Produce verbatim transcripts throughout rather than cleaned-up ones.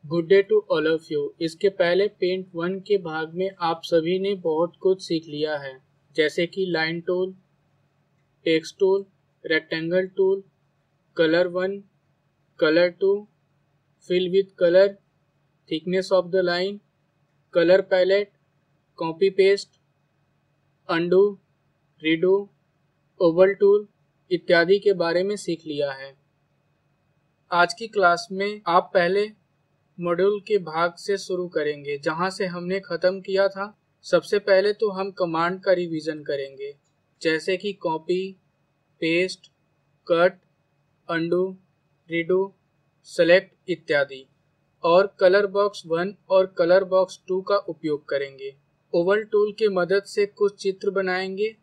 Good day to all of you. इसके पहले pent one के भाग में आप सभी ने बहुत कुछ सीख लिया है, जैसे कि line tool, text tool, rectangle tool, colour one, colour two, fill with colour, thickness of the line, colour palette, copy paste, undo, redo, oval tool इत्यादि के बारे में सीख लिया है। आज की क्लास में आप पहले मॉड्यूल के भाग से शुरू करेंगे जहां से हमने ख़त्म किया था। सबसे पहले तो हम कमांड का रिवीजन करेंगे, जैसे कि copy, paste, cut, undo, redo, select इत्यादि, और कलर बॉक्स वन और कलर बॉक्स टू का उपयोग करेंगे। ओवल टूल की मदद से कुछ चित्र बनाएंगे।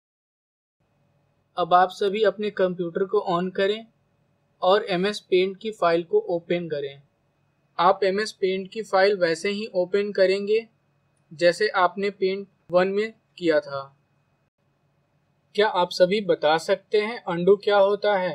अब आप सभी अपने कंप्यूटर को ऑन करें और एम एस पेंट की फाइल को ओपन करें। आप एम एस पेंट की फाइल वैसे ही ओपन करेंगे जैसे आपने पेंट वन में किया था। क्या आप सभी बता सकते हैं अंडू क्या होता है?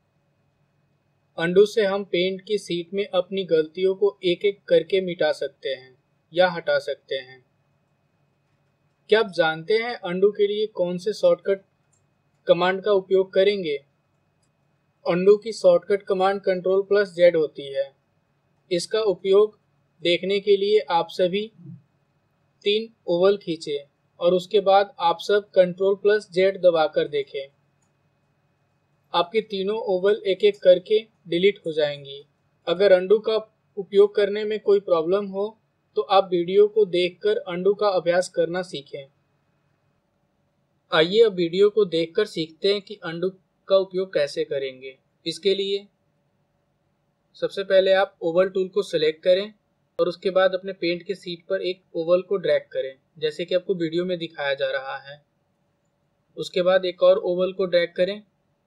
अंडू से हम पेंट की सीट में अपनी गलतियों को एक एक करके मिटा सकते हैं या हटा सकते हैं। क्या आप जानते हैं अंडू के लिए कौन से शॉर्टकट कमांड का उपयोग करेंगे? अंडू की shortcut command control plus Z होती है। इसका उपयोग देखने के लिए आप सभी तीन ओवल खींचे और उसके बाद आप सब कंट्रोल प्लस जेड दबाकर देखें। आपके तीनों ओवल एक एक करके डिलीट हो जाएंगी। अगर अंडू का उपयोग करने में कोई प्रॉब्लम हो तो आप वीडियो को देखकर अंडू का अभ्यास करना सीखें। आइए अब वीडियो को देखकर सीखते हैं कि अंडू का उपयोग कैसे करेंगे। इसके लिए सबसे पहले आप ओवल टूल को सिलेक्ट करें और उसके बाद अपने पेंट के सीट पर एक ओवल को ड्रैग करें, जैसे कि आपको वीडियो में दिखाया जा रहा है। उसके बाद एक और ओवल को ड्रैग करें,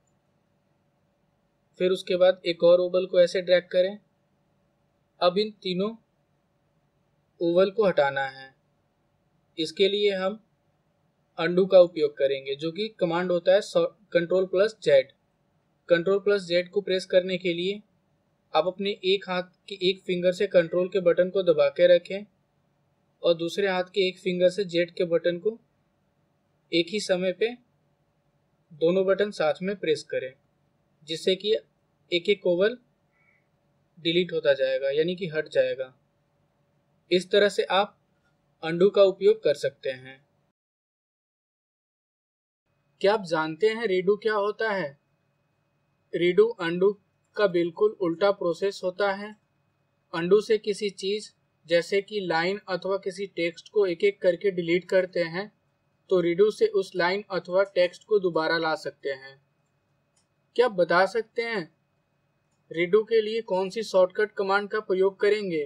फिर उसके बाद एक और ओवल को ऐसे ड्रैग करें। अब इन तीनों ओवल को हटाना है। इसके लिए हम अंडू का उपयोग करेंगे, जो कि कमांड होता है control plus Z. Control plus Z को प्रेस करने के लिए आप अपने एक हाथ के एक फिंगर से कंट्रोल के बटन को दबा के रखें और दूसरे हाथ के एक फिंगर से जेड के बटन को एक ही समय पे दोनों बटन साथ में प्रेस करें, जिससे कि एक एक ओवल डिलीट होता जाएगा, यानी कि हट जाएगा। इस तरह से आप अंडू का उपयोग कर सकते हैं। क्या आप जानते हैं रीडू क्या होता है? रीडू अंडू का बिल्कुल उल्टा प्रोसेस होता है। अंडू से किसी चीज जैसे कि लाइन अथवा किसी टेक्स्ट को एक एक करके डिलीट करते हैं, तो रीडू से उस लाइन अथवा टेक्स्ट को दोबारा ला सकते हैं। क्या आप बता सकते हैं रीडू के लिए कौन सी शॉर्टकट कमांड का प्रयोग करेंगे?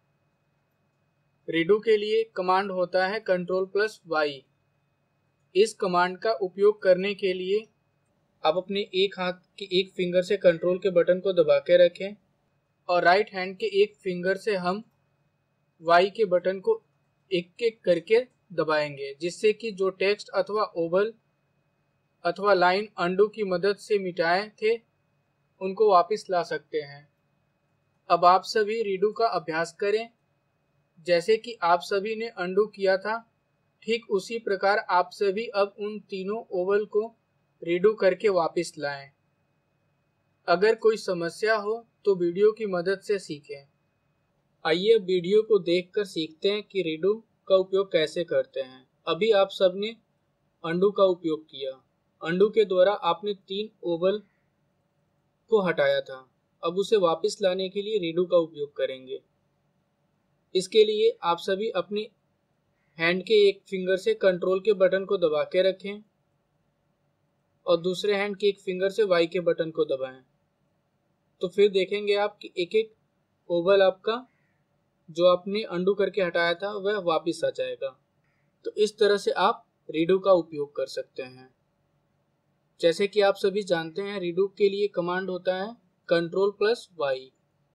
रीडू के लिए कमांड होता है कंट्रोल प्लस वाई। इस कमांड का उपयोग करने के लिए आप अपने एक हाथ के एक फिंगर से कंट्रोल के बटन को दबा के रखें और राइट हैंड के एक फिंगर से हम वाई के बटन को एक एक करके दबाएंगे, जिससे कि जो टेक्स्ट अथवा ओवल अथवा लाइन अंडू की मदद से मिटाए थे उनको वापस ला सकते हैं। अब आप सभी रीडू का अभ्यास करें। जैसे कि आप सभी ने अंडू किया था, ठीक उसी प्रकार आप सभी अब उन तीनों ओवल को रीडू करके वापस लाएं। अगर कोई समस्या हो तो वीडियो की मदद से सीखें। आइए अब वीडियो को देखकर सीखते हैं कि रीडू का उपयोग कैसे करते हैं। अभी आप सबने अंडू का उपयोग किया। अंडू के द्वारा आपने तीन ओवल को हटाया था। अब उसे वापस लाने के लिए रीडू का उपयोग करेंगे। इसके लिए आप सभी अपनी हैंड के एक फिंगर से कंट्रोल के बटन को दबा के रखें और दूसरे हैंड के एक फिंगर से वाई के बटन को दबाएं। तो फिर देखेंगे आप कि एक एक ओवल आपका जो आपने अंडू करके हटाया था वह वापस आ जाएगा। तो इस तरह से आप रीडू का उपयोग कर सकते हैं। जैसे कि आप सभी जानते हैं रीडू के लिए कमांड होता है कंट्रोल प्लस वाई।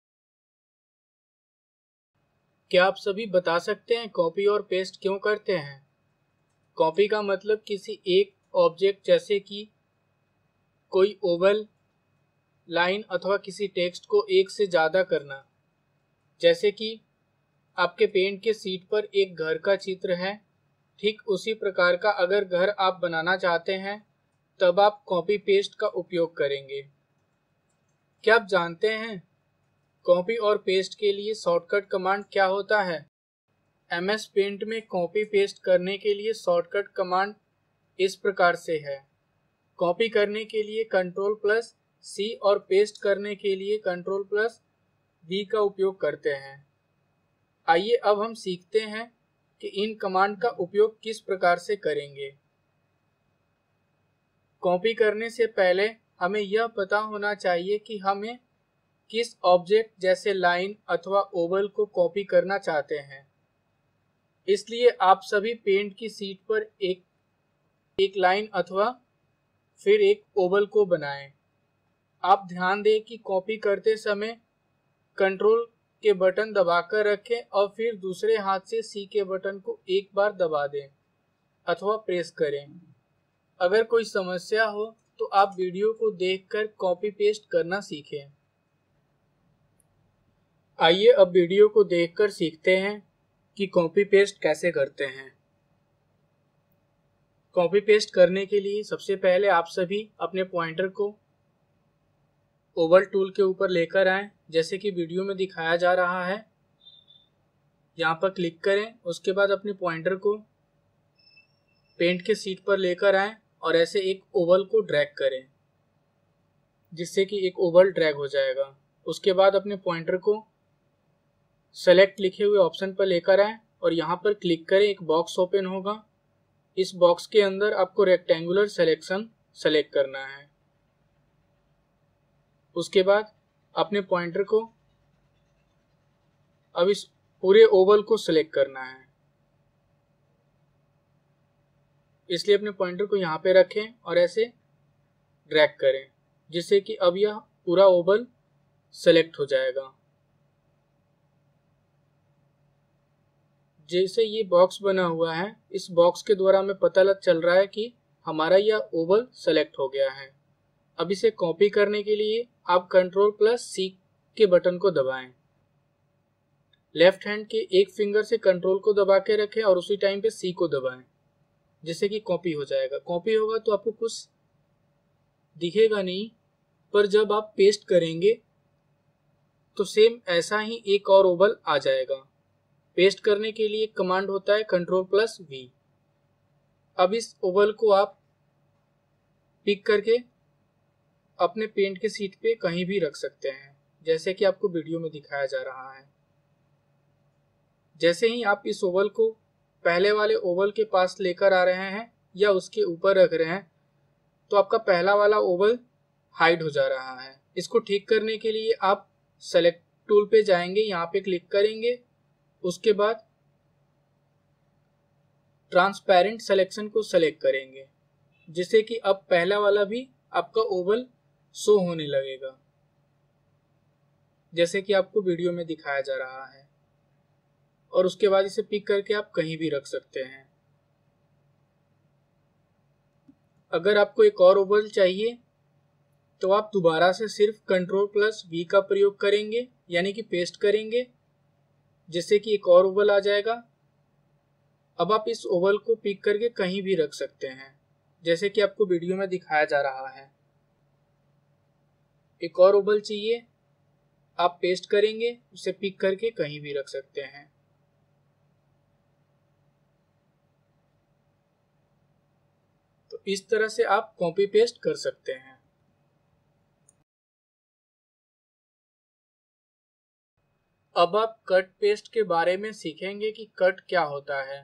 क्या आप सभी बता सकते हैं कॉपी और पेस्ट क्यों करते हैं? कॉपी का मतलब किसी एक ऑब्जेक्ट जैसे कि कोई ओवल, लाइन अथवा किसी टेक्स्ट को एक से ज़्यादा करना। जैसे कि आपके पेंट के शीट पर एक घर का चित्र है, ठीक उसी प्रकार का अगर घर आप बनाना चाहते हैं तब आप कॉपी पेस्ट का उपयोग करेंगे। क्या आप जानते हैं कॉपी और पेस्ट के लिए शॉर्टकट कमांड क्या होता है? एम एस पेंट में कॉपी पेस्ट करने के लिए शॉर्टकट कमांड इस प्रकार से है। कॉपी करने के लिए कंट्रोल प्लस सी और पेस्ट करने के लिए कंट्रोल प्लस वी का उपयोग करते हैं। आइए अब हम सीखते हैं कि इन कमांड का उपयोग किस प्रकार से करेंगे। कॉपी करने से पहले हमें यह पता होना चाहिए कि हमें किस ऑब्जेक्ट जैसे लाइन अथवा ओवल को कॉपी करना चाहते हैं। इसलिए आप सभी पेंट की शीट पर एक एक लाइन अथवा फिर एक ओवल को बनाएं। आप ध्यान दें कि कॉपी करते समय कंट्रोल के बटन दबाकर रखें और फिर दूसरे हाथ से सी के बटन को एक बार दबा दें अथवा प्रेस करें। अगर कोई समस्या हो तो आप वीडियो को देखकर कॉपी पेस्ट करना सीखें। आइए अब वीडियो को देखकर सीखते हैं कि कॉपी पेस्ट कैसे करते हैं। कॉपी पेस्ट करने के लिए सबसे पहले आप सभी अपने पॉइंटर को ओवल टूल के ऊपर लेकर आएं, जैसे कि वीडियो में दिखाया जा रहा है। यहाँ पर क्लिक करें, उसके बाद अपने पॉइंटर को पेंट के शीट पर लेकर आएं और ऐसे एक ओवल को ड्रैग करें जिससे कि एक ओवल ड्रैग हो जाएगा। उसके बाद अपने पॉइंटर को सेलेक्ट लिखे हुए ऑप्शन पर लेकर आएं और यहाँ पर क्लिक करें, एक बॉक्स ओपन होगा। इस बॉक्स के अंदर आपको रेक्टेंगुलर सिलेक्शन सेलेक्ट करना है। उसके बाद अपने पॉइंटर को अब इस पूरे ओवल को सिलेक्ट करना है, इसलिए अपने पॉइंटर को यहाँ पे रखें और ऐसे ड्रैग करें जिससे कि अब यह पूरा ओवल सेलेक्ट हो जाएगा। जैसे ये बॉक्स बना हुआ है, इस बॉक्स के द्वारा हमें पता लग चल रहा है कि हमारा यह ओवल सेलेक्ट हो गया है। अब इसे कॉपी करने के लिए आप कंट्रोल प्लस सी के बटन को दबाएं। लेफ्ट हैंड के एक फिंगर से कंट्रोल को दबा के रखें और उसी टाइम पे सी को दबाएं जिससे कि कॉपी हो जाएगा। कॉपी होगा तो आपको कुछ दिखेगा नहीं, पर जब आप पेस्ट करेंगे तो सेम ऐसा ही एक और ओवल आ जाएगा। पेस्ट करने के लिए कमांड होता है कंट्रोल प्लस वी। अब इस ओवल को आप पिक करके अपने पेंट के शीट पे कहीं भी रख सकते हैं, जैसे कि आपको वीडियो में दिखाया जा रहा है। जैसे ही आप इस ओवल को पहले वाले ओवल के पास लेकर आ रहे हैं या उसके ऊपर रख रहे हैं तो आपका पहला वाला ओवल हाइड हो जा रहा है। इसको ठीक करने के लिए आप सेलेक्ट टूल पे जाएंगे, यहाँ पे क्लिक करेंगे, उसके बाद ट्रांसपेरेंट सिलेक्शन को सेलेक्ट करेंगे जिससे कि अब पहला वाला भी आपका ओवल शो होने लगेगा, जैसे कि आपको वीडियो में दिखाया जा रहा है। और उसके बाद इसे पिक करके आप कहीं भी रख सकते हैं। अगर आपको एक और ओवल चाहिए तो आप दोबारा से सिर्फ कंट्रोल प्लस वी का प्रयोग करेंगे, यानी कि पेस्ट करेंगे, जिससे कि एक और ओवल आ जाएगा। अब आप इस ओवल को पिक करके कहीं भी रख सकते हैं, जैसे कि आपको वीडियो में दिखाया जा रहा है। एक और ओवल चाहिए, आप पेस्ट करेंगे, उसे पिक करके कहीं भी रख सकते हैं। तो इस तरह से आप कॉपी पेस्ट कर सकते हैं। अब आप कट पेस्ट के बारे में सीखेंगे कि कट क्या होता है।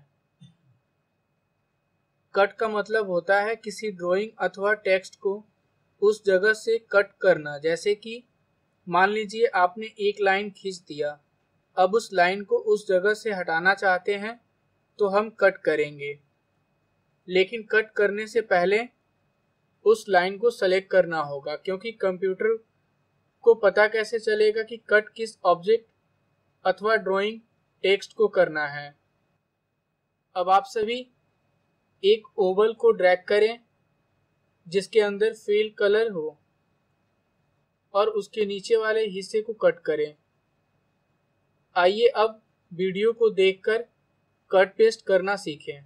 कट का मतलब होता है किसी ड्राइंग अथवा टेक्स्ट को उस जगह से कट करना। जैसे कि मान लीजिए आपने एक लाइन खींच दिया, अब उस लाइन को उस जगह से हटाना चाहते हैं तो हम कट करेंगे, लेकिन कट करने से पहले उस लाइन को सेलेक्ट करना होगा, क्योंकि कंप्यूटर को पता कैसे चलेगा कि कट किस ऑब्जेक्ट अथवा ड्राइंग टेक्स्ट को करना है। अब आप सभी एक ओवल को ड्रैग करें जिसके अंदर फिल कलर हो और उसके नीचे वाले हिस्से को कट करें। आइए अब वीडियो को देखकर कट पेस्ट करना सीखें।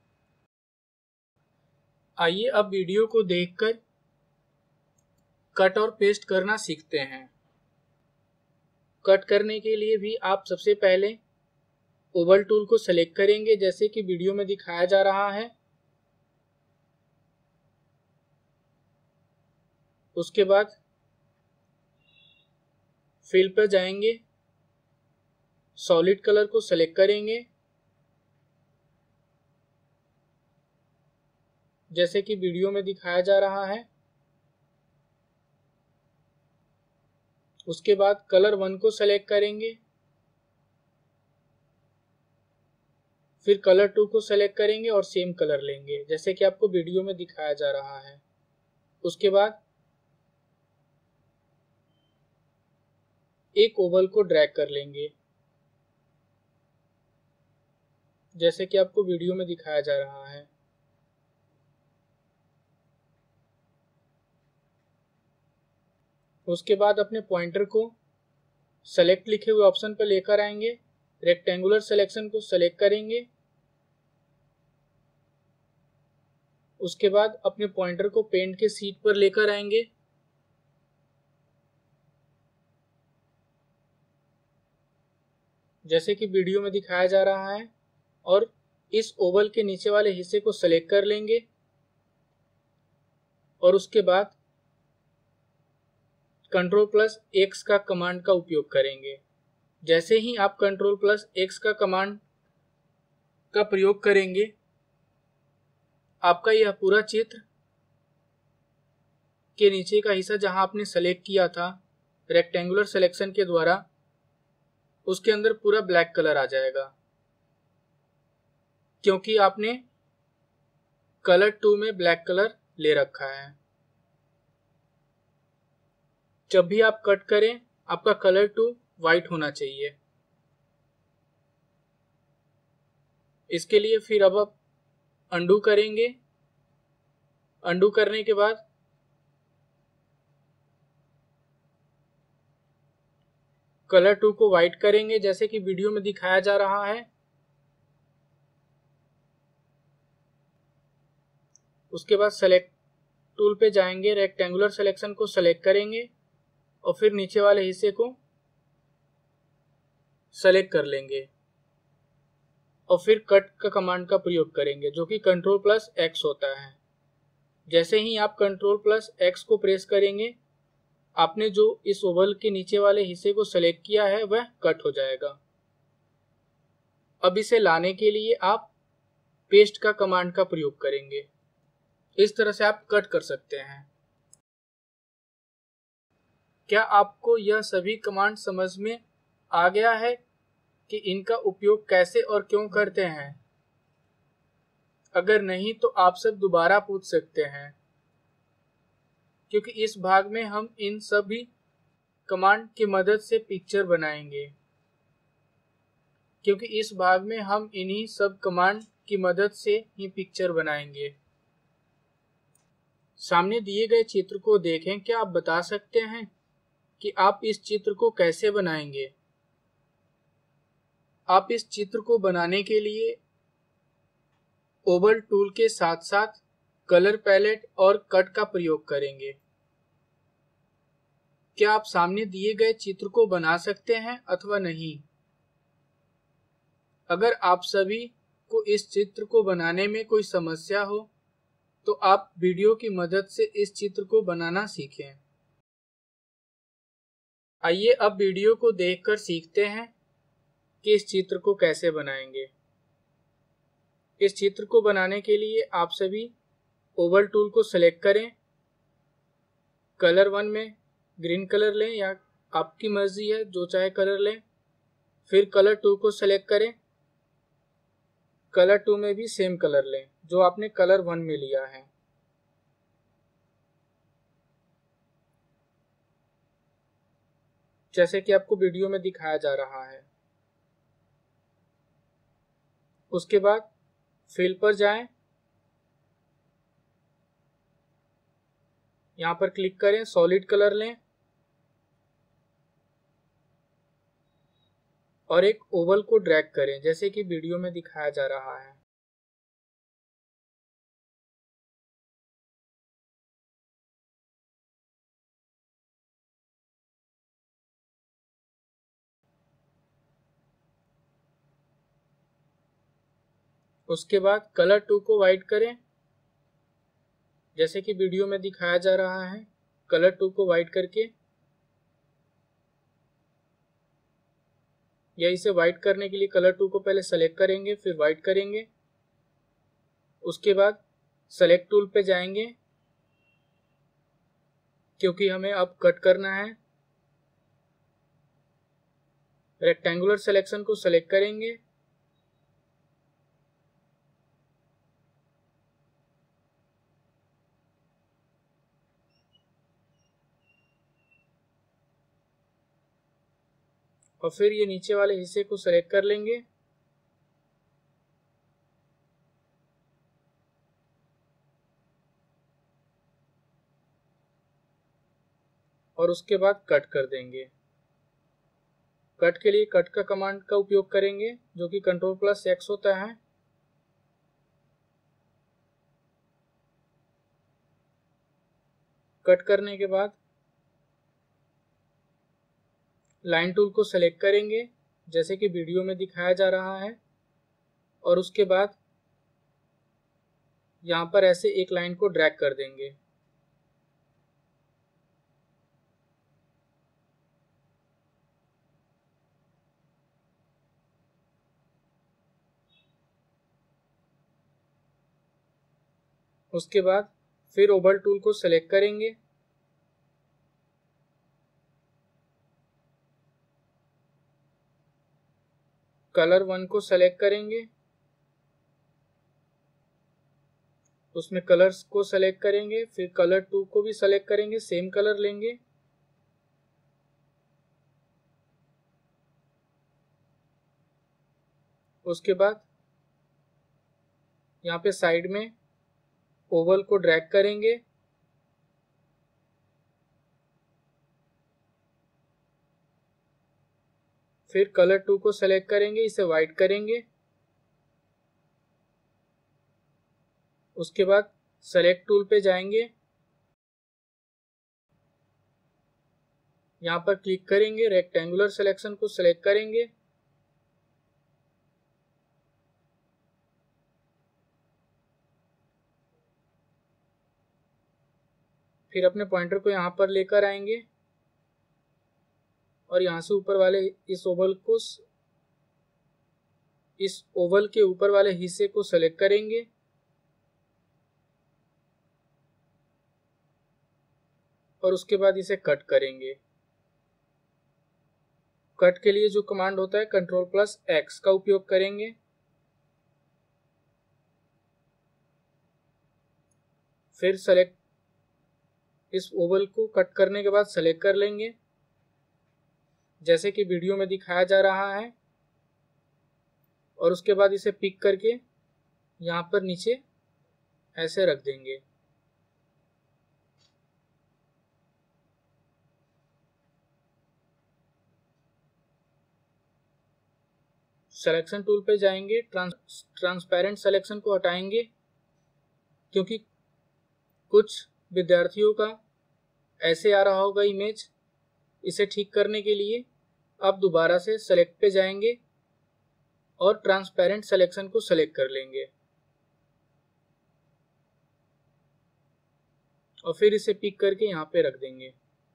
आइए अब वीडियो को देखकर कट और पेस्ट करना सीखते हैं। कट करने के लिए भी आप सबसे पहले ओवल टूल को सेलेक्ट करेंगे, जैसे कि वीडियो में दिखाया जा रहा है। उसके बाद फिल पर जाएंगे, सॉलिड कलर को सेलेक्ट करेंगे, जैसे कि वीडियो में दिखाया जा रहा है। उसके बाद कलर वन को सेलेक्ट करेंगे, फिर कलर टू को सेलेक्ट करेंगे और सेम कलर लेंगे, जैसे कि आपको वीडियो में दिखाया जा रहा है। उसके बाद एक ओवल को ड्रैग कर लेंगे, जैसे कि आपको वीडियो में दिखाया जा रहा है। उसके बाद अपने पॉइंटर को सेलेक्ट लिखे हुए ऑप्शन पर लेकर आएंगे, रेक्टेंगुलर सिलेक्शन को सेलेक्ट करेंगे। उसके बाद अपने पॉइंटर को पेंट के सीट पर लेकर आएंगे, जैसे कि वीडियो में दिखाया जा रहा है, और इस ओवल के नीचे वाले हिस्से को सेलेक्ट कर लेंगे। और उसके बाद कंट्रोल प्लस एक्स का कमांड का उपयोग करेंगे। जैसे ही आप कंट्रोल प्लस एक्स का कमांड का प्रयोग करेंगे, आपका यह पूरा चित्र के नीचे का हिस्सा जहां आपने सेलेक्ट किया था रेक्टेंगुलर सिलेक्शन के द्वारा, उसके अंदर पूरा ब्लैक कलर आ जाएगा, क्योंकि आपने कलर टू में ब्लैक कलर ले रखा है। जब भी आप कट करें, आपका कलर टू व्हाइट होना चाहिए। इसके लिए फिर अब आप अंडू करेंगे। अंडू करने के बाद कलर टू को व्हाइट करेंगे, जैसे कि वीडियो में दिखाया जा रहा है। उसके बाद सेलेक्ट टूल पे जाएंगे, रेक्टेंगुलर सिलेक्शन को सेलेक्ट करेंगे और फिर नीचे वाले हिस्से को सेलेक्ट कर लेंगे और फिर कट का कमांड का प्रयोग करेंगे, जो कि कंट्रोल प्लस एक्स होता है। जैसे ही आप कंट्रोल प्लस एक्स को प्रेस करेंगे, आपने जो इस ओवल के नीचे वाले हिस्से को सेलेक्ट किया है वह कट हो जाएगा। अब इसे लाने के लिए आप पेस्ट का कमांड का प्रयोग करेंगे। इस तरह से आप कट कर सकते हैं। क्या आपको यह सभी कमांड समझ में आ गया है कि इनका उपयोग कैसे और क्यों करते हैं? अगर नहीं तो आप सब दोबारा पूछ सकते हैं, क्योंकि इस भाग में हम इन सभी कमांड की मदद से पिक्चर बनाएंगे क्योंकि इस भाग में हम इन्हीं सब कमांड की मदद से ही पिक्चर बनाएंगे। सामने दिए गए चित्र को देखें। क्या आप बता सकते हैं कि आप इस चित्र को कैसे बनाएंगे? आप इस चित्र को बनाने के लिए ओवल टूल के साथ साथ कलर पैलेट और कट का प्रयोग करेंगे। क्या आप सामने दिए गए चित्र को बना सकते हैं अथवा नहीं? अगर आप सभी को इस चित्र को बनाने में कोई समस्या हो तो आप वीडियो की मदद से इस चित्र को बनाना सीखें। आइए अब वीडियो को देखकर सीखते हैं कि इस चित्र को कैसे बनाएंगे। इस चित्र को बनाने के लिए आप सभी ओवल टूल को सेलेक्ट करें। कलर वन में ग्रीन कलर लें या आपकी मर्जी है जो चाहे कलर लें। फिर कलर टू को सेलेक्ट करें। कलर टू में भी सेम कलर लें जो आपने कलर वन में लिया है। जैसे कि आपको वीडियो में दिखाया जा रहा है। उसके बाद फिल पर जाएं, यहां पर क्लिक करें, सॉलिड कलर लें और एक ओवल को ड्रैग करें जैसे कि वीडियो में दिखाया जा रहा है। उसके बाद कलर टू को वाइट करें जैसे कि वीडियो में दिखाया जा रहा है। कलर टू को वाइट करके या इसे वाइट करने के लिए कलर टू को पहले सेलेक्ट करेंगे, फिर वाइट करेंगे। उसके बाद सेलेक्ट टूल पे जाएंगे क्योंकि हमें अब कट करना है। रेक्टेंगुलर सिलेक्शन को सेलेक्ट करेंगे और फिर ये नीचे वाले हिस्से को सेलेक्ट कर लेंगे और उसके बाद कट कर देंगे। कट के लिए कट का कमांड का उपयोग करेंगे जो कि कंट्रोल प्लस एक्स होता है। कट करने के बाद लाइन टूल को सेलेक्ट करेंगे जैसे कि वीडियो में दिखाया जा रहा है और उसके बाद यहाँ पर ऐसे एक लाइन को ड्रैग कर देंगे। उसके बाद फिर ओवल टूल को सेलेक्ट करेंगे कलर वन को सेलेक्ट करेंगे, उसमें कलर्स को सेलेक्ट करेंगे, फिर कलर टू को भी सेलेक्ट करेंगे, सेम कलर लेंगे। उसके बाद यहाँ पे साइड में ओवल को ड्रैग करेंगे फिर कलर टू को सेलेक्ट करेंगे, इसे वाइट करेंगे। उसके बाद सेलेक्ट टूल पे जाएंगे, यहाँ पर क्लिक करेंगे, रेक्टेंगुलर सिलेक्शन को सेलेक्ट करेंगे फिर अपने पॉइंटर को यहाँ पर लेकर आएंगे और यहाँ से ऊपर वाले इस ओवल को इस ओवल के ऊपर वाले हिस्से को सेलेक्ट करेंगे और उसके बाद इसे कट करेंगे। कट के लिए जो कमांड होता है कंट्रोल प्लस एक्स का उपयोग करेंगे। फिर सेलेक्ट इस ओवल को कट करने के बाद सेलेक्ट कर लेंगे जैसे कि वीडियो में दिखाया जा रहा है और उसके बाद इसे पिक करके यहाँ पर नीचे ऐसे रख देंगे। सिलेक्शन टूल पे जाएंगे, ट्रांस ट्रांसपेरेंट सिलेक्शन को हटाएंगे क्योंकि कुछ विद्यार्थियों का ऐसे आ रहा होगा इमेज। इसे ठीक करने के लिए अब दोबारा से सेलेक्ट पे जाएंगे और ट्रांसपेरेंट सिलेक्शन को सेलेक्ट कर लेंगे और फिर इसे पिक करके यहाँ पे रख देंगे।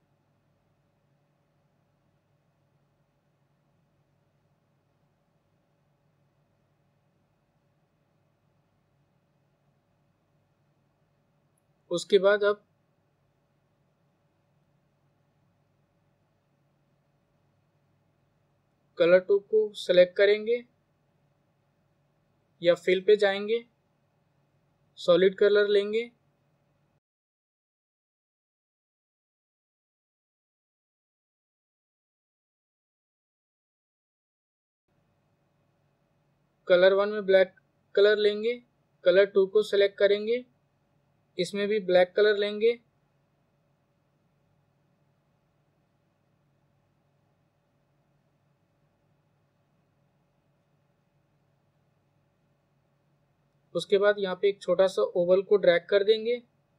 उसके बाद अब कलर टू को सेलेक्ट करेंगे या फिल पे जाएंगे, सॉलिड कलर लेंगे कलर वन में ब्लैक कलर लेंगे, कलर टू को सेलेक्ट करेंगे, इसमें भी ब्लैक कलर लेंगे उसके बाद यहाँ पे एक छोटा सा ओवल को ड्रैग कर देंगे।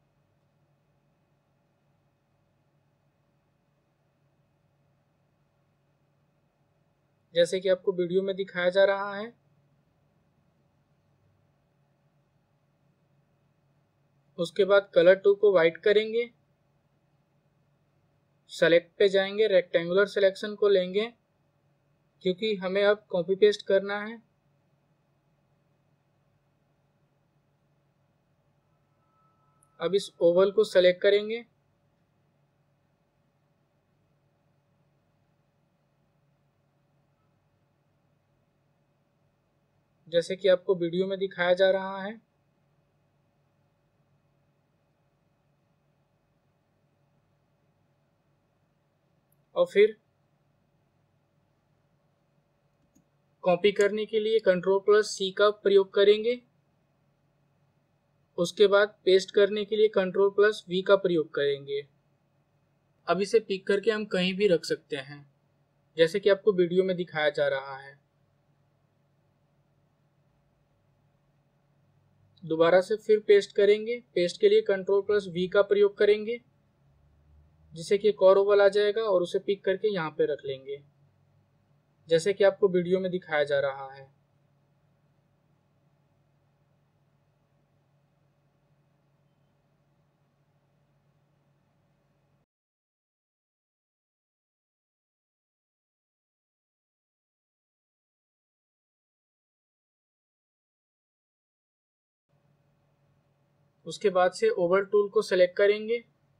जैसे कि आपको वीडियो में दिखाया जा रहा है। उसके बाद कलर टू को वाइट करेंगे, सेलेक्ट पे जाएंगे, रेक्टेंगुलर सिलेक्शन को लेंगे क्योंकि हमें अब कॉपी पेस्ट करना है। अब इस ओवल को सेलेक्ट करेंगे, जैसे कि आपको वीडियो में दिखाया जा रहा है। और फिर कॉपी करने के लिए कंट्रोल प्लस सी का प्रयोग करेंगे। उसके बाद पेस्ट करने के लिए कंट्रोल प्लस वी का प्रयोग करेंगे। अब इसे पिक करके हम कहीं भी रख सकते हैं, जैसे कि आपको वीडियो में दिखाया जा रहा है। दोबारा से फिर पेस्ट करेंगे। पेस्ट के लिए कंट्रोल प्लस वी का प्रयोग करेंगे, जिससे कि एक और ओवल आ जाएगा और उसे पिक करके यहाँ पे रख लेंगे, जैसे कि आपको वीडियो में दिखाया जा रहा है। उसके बाद से ओवल टूल को सेलेक्ट करेंगे,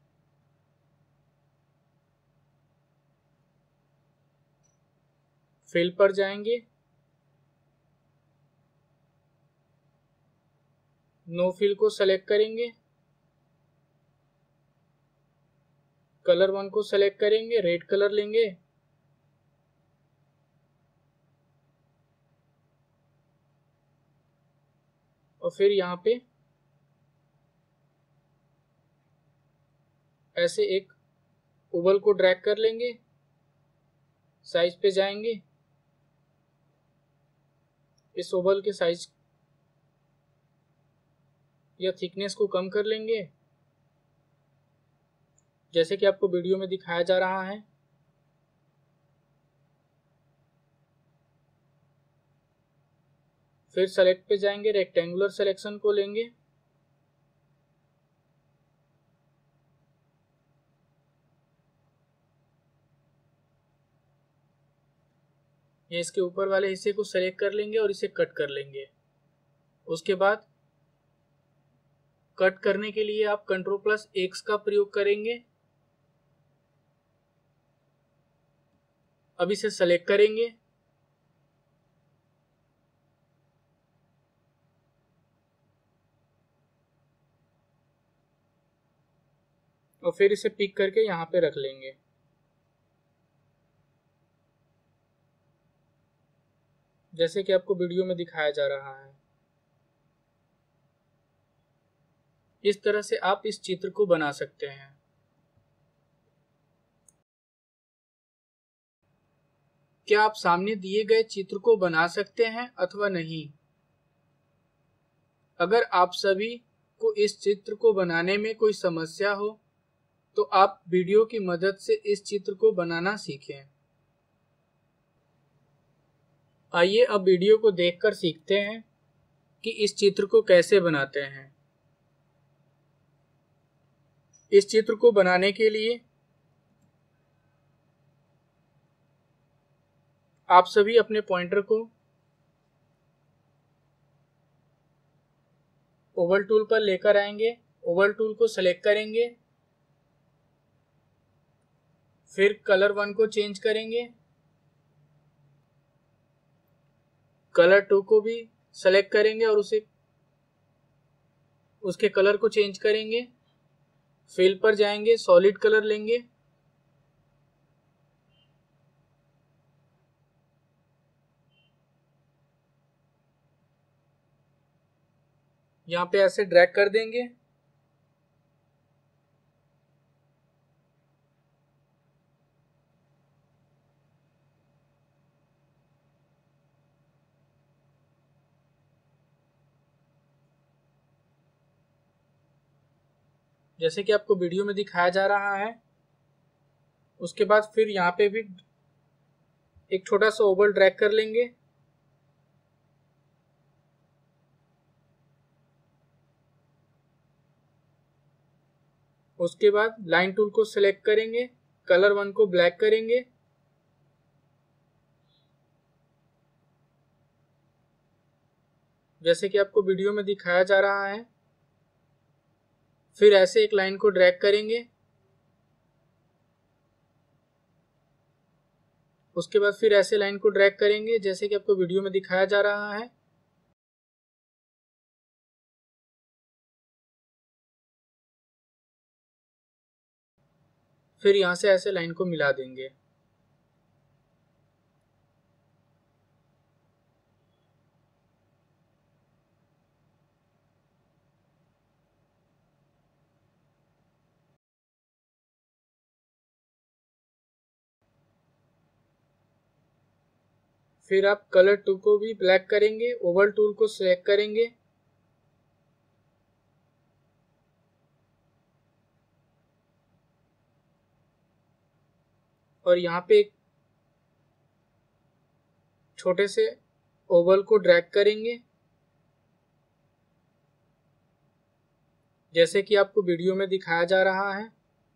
फिल पर जाएंगे, नो फिल को सेलेक्ट करेंगे, कलर वन को सेलेक्ट करेंगे, रेड कलर लेंगे, और फिर यहाँ पे ऐसे एक ओवल को ड्रैग कर लेंगे, साइज पे जाएंगे, इस ओवल के साइज या थिकनेस को कम कर लेंगे, जैसे कि आपको वीडियो में दिखाया जा रहा है। फिर सेलेक्ट पे जाएंगे, रेक्टेंगुलर सिलेक्शन को लेंगे, ये इसके ऊपर वाले हिस्से को सेलेक्ट कर लेंगे और इसे कट कर लेंगे। उसके बाद कट करने के लिए आप कंट्रोल प्लस एक्स का प्रयोग करेंगे। अब इसे सेलेक्ट करेंगे, और फिर इसे पिक करके यहाँ पे रख लेंगे। जैसे कि आपको वीडियो में दिखाया जा रहा है। इस तरह से आप इस चित्र को बना सकते हैं। क्या आप सामने दिए गए चित्र को बना सकते हैं अथवा नहीं? अगर आप सभी को इस चित्र को बनाने में कोई समस्या हो तो आप वीडियो की मदद से इस चित्र को बनाना सीखें। आइए अब वीडियो को देखकर सीखते हैं कि इस चित्र को कैसे बनाते हैं। इस चित्र को बनाने के लिए आप सभी अपने पॉइंटर को ओवल टूल पर लेकर आएंगे, ओवल टूल को सेलेक्ट करेंगे, फिर कलर वन को चेंज करेंगे, कलर टू को भी सेलेक्ट करेंगे और उसे उसके कलर को चेंज करेंगे, फिल पर जाएंगे, सॉलिड कलर लेंगे, यहाँ पे ऐसे ड्रैग कर देंगे, जैसे कि आपको वीडियो में दिखाया जा रहा है। उसके बाद फिर यहाँ पे भी एक छोटा सा ओवल ड्रैग कर लेंगे। उसके बाद लाइन टूल को सिलेक्ट करेंगे, कलर वन को ब्लैक करेंगे, जैसे कि आपको वीडियो में दिखाया जा रहा है। फिर ऐसे एक लाइन को ड्रैग करेंगे। उसके बाद फिर ऐसे लाइन को ड्रैग करेंगे जैसे कि आपको वीडियो में दिखाया जा रहा है। फिर यहाँ से ऐसे लाइन को मिला देंगे। फिर आप कलर टू को भी ब्लैक करेंगे, ओवल टूल को सिलेक्ट करेंगे, और यहाँ पे एक छोटे से ओवल को ड्रैग करेंगे जैसे कि आपको वीडियो में दिखाया जा रहा है।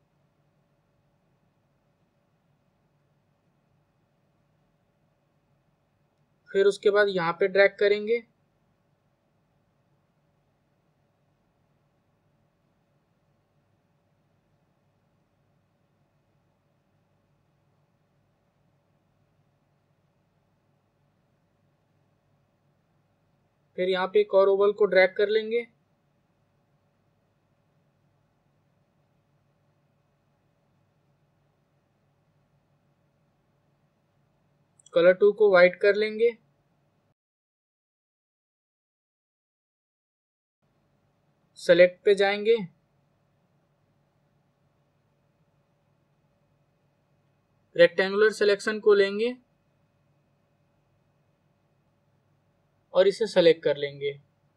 फिर उसके बाद यहाँ पे ड्रैग करेंगे। फिर यहाँ पे एक और ओवल को ड्रैग कर लेंगे। कलर टू को व्हाइट कर लेंगे। सेलेक्ट पे जाएंगे, रेक्टेंगुलर सिलेक्शन को लेंगे और इसे सेलेक्ट कर लेंगे।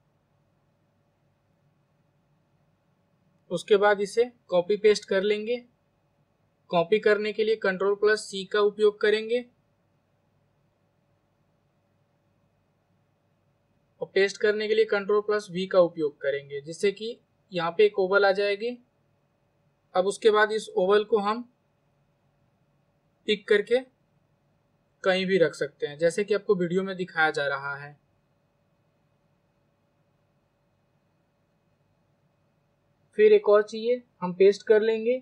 उसके बाद इसे कॉपी पेस्ट कर लेंगे। कॉपी करने के लिए कंट्रोल प्लस सी का उपयोग करेंगे और पेस्ट करने के लिए कंट्रोल प्लस वी का उपयोग करेंगे, जिससे कि यहाँ पे एक ओवल आ जाएगी। अब उसके बाद इस ओवल को हम पिक करके कहीं भी रख सकते हैं, जैसे कि आपको वीडियो में दिखाया जा रहा है। फिर एक और चाहिए, हम पेस्ट कर लेंगे।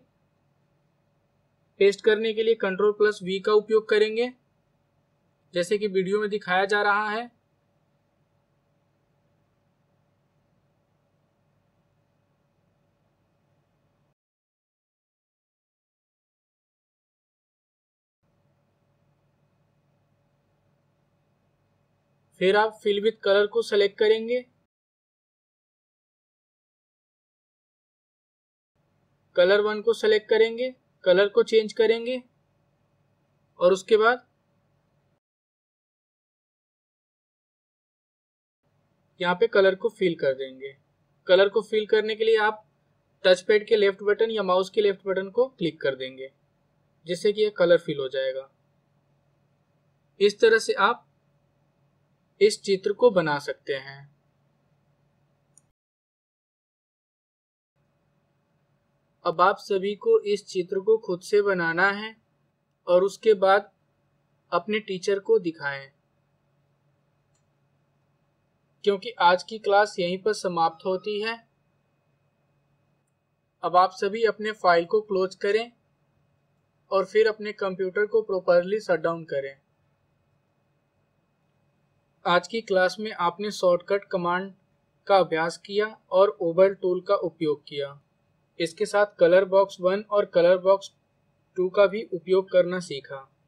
पेस्ट करने के लिए कंट्रोल प्लस वी का उपयोग करेंगे, जैसे कि वीडियो में दिखाया जा रहा है। फिर आप फिल विथ कलर को सेलेक्ट करेंगे, कलर वन को सेलेक्ट करेंगे, कलर को चेंज करेंगे और उसके बाद यहाँ पे कलर को फिल कर देंगे। कलर को फिल करने के लिए आप टच पैड के लेफ्ट बटन या माउस के लेफ्ट बटन को क्लिक कर देंगे, जिससे कि यह कलर फिल हो जाएगा। इस तरह से आप इस चित्र को बना सकते हैं। अब आप सभी को इस चित्र को खुद से बनाना है और उसके बाद अपने टीचर को दिखाएं, क्योंकि आज की क्लास यहीं पर समाप्त होती है। अब आप सभी अपने फाइल को क्लोज करें और फिर अपने कंप्यूटर को प्रॉपरली शट डाउन करें। आज की क्लास में आपने शॉर्टकट कमांड का अभ्यास किया और ओवल टूल का उपयोग किया। इसके साथ कलर बॉक्स वन और कलर बॉक्स टू का भी उपयोग करना सीखा।